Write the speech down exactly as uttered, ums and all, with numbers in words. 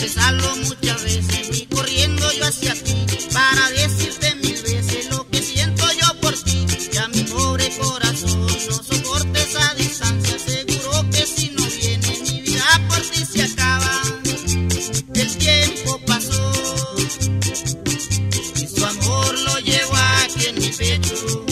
besarlo muchas veces y corriendo yo hacia ti para decirte mil veces lo que siento yo por ti. Ya mi pobre corazón no soporta esa distancia, seguro que si no viene mi vida por ti se acaba. El tiempo pasó y su amor lo llevo aquí en mi pecho.